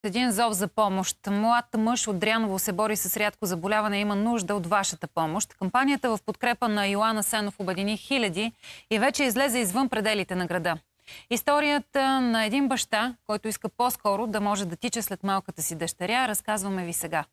Един зов за помощ. Млад мъж от Дряново се бори с рядко заболяване и има нужда от вашата помощ. Кампанията в подкрепа на Йоан Асенов обедини хиляди и вече излезе извън пределите на града. Историята на един баща, който иска по-скоро да може да тича след малката си дъщеря, разказваме ви сега.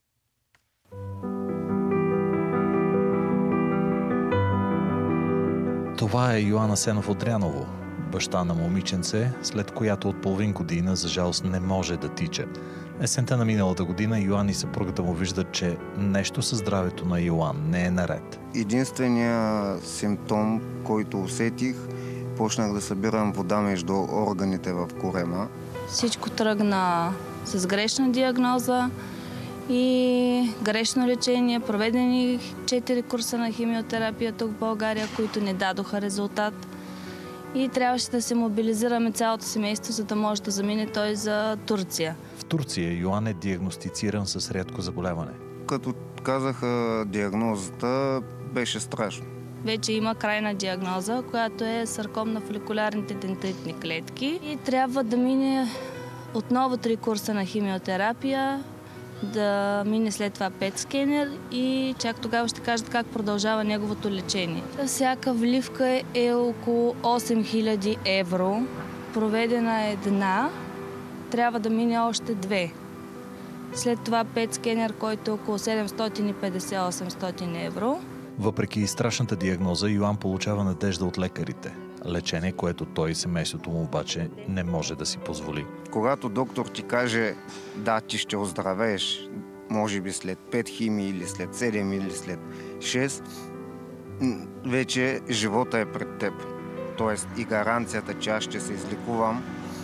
Това е Йоан Асенов от Дряново, баща на момиченце, след която от половин година, за жалост, не може да тича. Есента на миналата година Йоан и съпругата му виждат, че нещо със здравето на Йоан не е наред. Единственият симптом, който усетих, почнах да събирам вода между органите в корема. Всичко тръгна с грешна диагноза и грешно лечение. Проведени 4 курса на химиотерапия тук в България, които не дадоха резултат. И трябваше да се мобилизираме цялото семейство, за да може да замине той за Турция. В Турция Йоан е диагностициран с рядко заболяване. Като казаха диагнозата, беше страшно. Вече има крайна диагноза, която е сарком на фоликулярните дендритни клетки. И трябва да мине отново 3 курса на химиотерапия, да мине след това ПЕТ скенер и чак тогава ще кажат как продължава неговото лечение. Всяка вливка е около 8000 евро. Проведена е една, трябва да мине още 2. След това ПЕТ скенер, който е около 750-800 евро. Въпреки страшната диагноза, Йоан получава надежда от лекарите. Лечение, което той и семейството му обаче не може да си позволи. Когато доктор ти каже, да, ти ще оздравееш, може би след 5 химии или след 7 или след 6, вече живота е пред теб. Тоест и гаранцията, че аз ще се излекувам,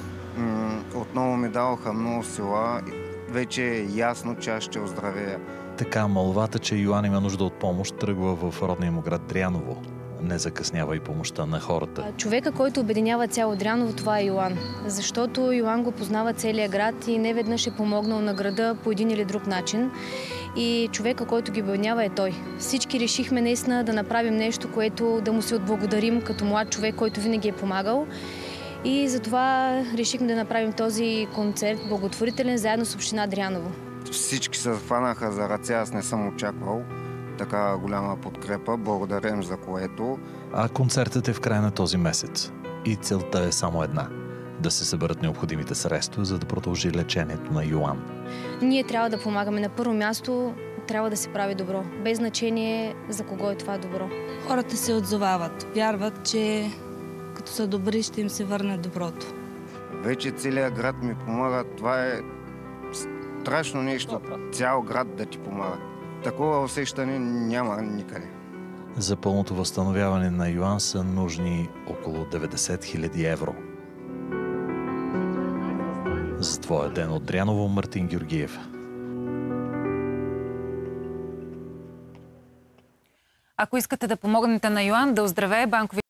отново ми даваха много сила. Вече е ясно, че аз ще оздравея. Така молвата, че Йоан има нужда от помощ, тръгва в родния му град Дряново. Не закъснява и помощта на хората. Човека, който обединява цяло Дряново, това е Йоан. Защото Йоан го познава целия град и неведнъж е помогнал на града по един или друг начин. И човека, който ги обединява, е той. Всички решихме наистина да направим нещо, което да му се отблагодарим като млад човек, който винаги е помагал. И затова решихме да направим този концерт благотворителен заедно с община Дряново. Всички се хванаха за ръце, аз не съм очаквал така голяма подкрепа, благодарим за което. А концертът е в края на този месец. И целта е само една – да се съберат необходимите средства, за да продължи лечението на Йоан. Ние трябва да помагаме. На първо място трябва да се прави добро. Без значение за кого е това добро. Хората се отзовават, вярват, че като са добри, ще им се върне доброто. Вече целият град ми помага. Това е страшно нещо. Цял град да ти помага. Такова усещане няма никъде. За пълното възстановяване на Йоан са нужни около 90 000 евро. За твоя ден от Дряново, Мартин Георгиев. Ако искате да помогнете на Йоан да оздравее, банкови